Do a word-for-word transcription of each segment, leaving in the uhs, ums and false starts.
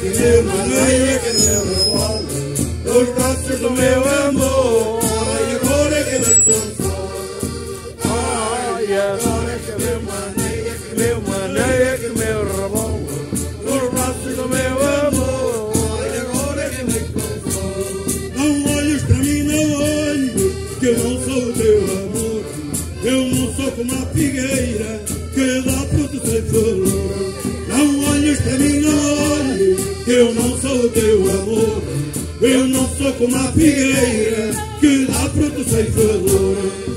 que me maneio, é que me revolo nos braços do meu amor. Ai, agora é que me consolo. Ai, agora é que me maneio, é que me maneio, é que me revolo nos braços do meu amor. Ai, agora é que me consolo. Não olhes para mim, não olhes, que eu não sou o teu amor. Eu não sou como a figueira que dá fruto sem flor. Não olhes para mim, não olhes, que eu não sou o teu amor. Eu não sou como a figueira que dá fruto sem flor.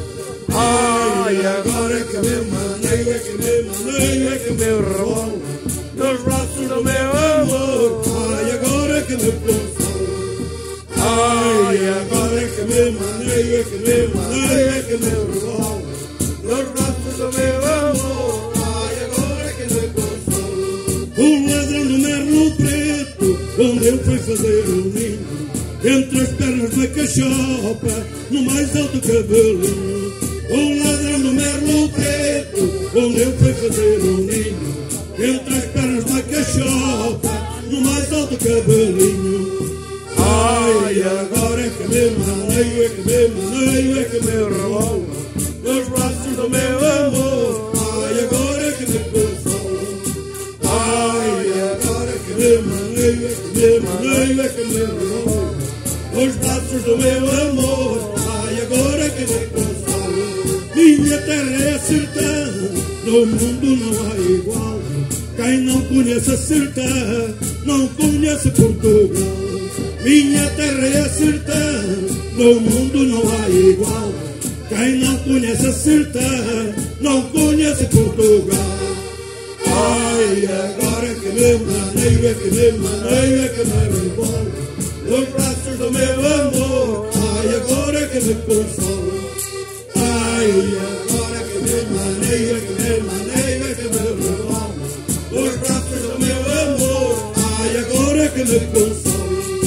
Ai, agora é que me maneio, é que me maneio, é que me revolo nos braços do meu amor. Ai, agora é que me consolo. Ai, agora é que me maneio, é que me maneio, é que me revolo nos braços do meu amor. Ai, agora é que me consolo. O ladrão do merlo preto, onde eu fui fazer o ninho, entre as pernas da cachopa, no mais alto cabelinho. O ladrão do merlo preto, onde eu fui fazer o ninho, entre as pernas da cachopa, no mais alto cabelinho. Ai, agora é que me maneio, é que me maneio, é que me revolo nos braços do meu amor. Ai, agora é que me consolo. Ai, agora é que me maneio, é que me maneio, é que me revolo nos braços do meu amor. Ai, agora é que me consolo. Minha terra é sertã, no mundo não há igual. Quem não conhece a sertã, não conhece Portugal. Minha terra é sertã, no mundo não há igual. Quem não conhece a sertã, não conhece Portugal. Ai, agora é que me maneio, é que me maneio, é que me revolo nos braços do meu amor. Ai, agora é que me consolo. Ai, agora é que me maneio, é que me maneio, é que me revolo nos braços do meu amor. Ai, agora é que me consolo.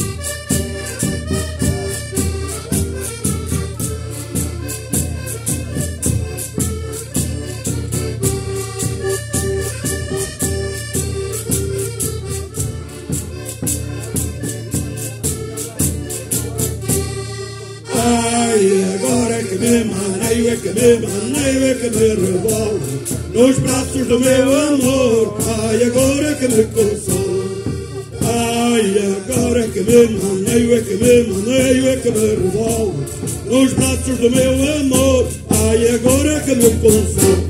Ai, agora é que me maneio, é que me maneio, é que me revolo nos braços do meu amor. Ai, agora é que me consolo. Ai, agora é que me maneio, é que me maneio, é que me revolo nos braços do meu amor. Ai, agora é que me consolo.